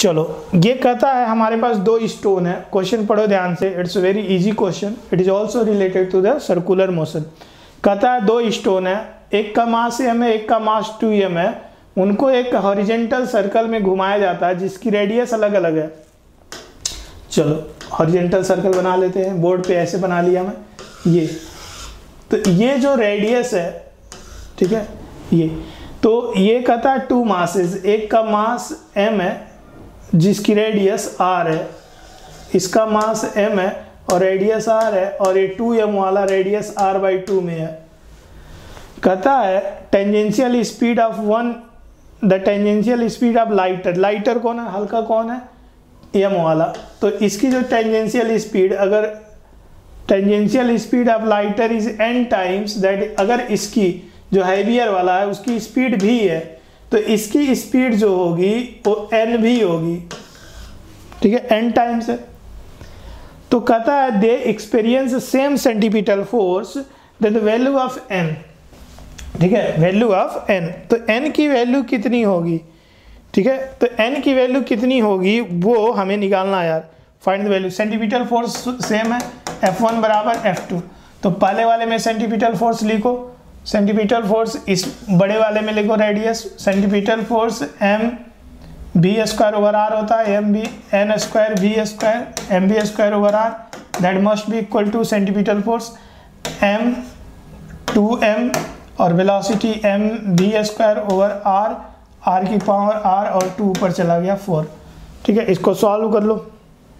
चलो ये कहता है हमारे पास 2 स्टोन है, क्वेश्चन पढ़ो ध्यान से, it's very easy question, it is also related to the circular motion. कहता है 2 स्टोन है, एक का मास m है, एक का मास 2m है, उनको एक हॉरिजेंटल सर्कल में घुमाया जाता है जिसकी रेडियस अलग अलग है। चलो हॉरिजेंटल सर्कल बना लेते हैं, बोर्ड पे ऐसे बना लिया मैं ये, तो ये जो रेडियस है, ठीक है, ये तो ये कहता है 2 मासेस, एक का मास m है जिसकी रेडियस r है, इसका मास m है और रेडियस r है, और ये 2m वाला रेडियस r/2 में है। कहता है tangential speed of the tangential speed of lighter, lighter कौन है, हल्का कौन है, m वाला, तो इसकी जो टेंजेंशियल स्पीड, अगर tangential speed of lighter is n times that, अगर इसकी जो हैवियर वाला है उसकी स्पीड भी है तो इसकी स्पीड जो होगी वो n भी होगी, ठीक है, n टाइम्स है। तो कहता है they experience same centripetal force then the value of n, ठीक है, वैल्यू ऑफ n, तो n की वैल्यू कितनी होगी, ठीक है, तो n की वैल्यू कितनी होगी वो हमें निकालना है यार, find the value. Centripetal force same है, F1 बराबर F2, तो पहले वाले में सेंटीपिटल फोर्स लिखो, सेंटीपिटल फोर्स इस बड़े वाले में लिखो radius, centripetal force m v²/r होता है, m v n² v² m v²/r, that must be equal to centripetal force m 2m और वेलोसिटी m v²/r, r की पावर r और 2 ऊपर चला गया 4, ठीक है। इसको सॉल्व कर लो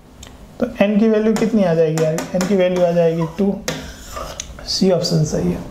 तो n की वैल्यू कितनी आ जाएगी यार, n की वैल्यू आ जाएगी 2, सी ऑप्शन सही है।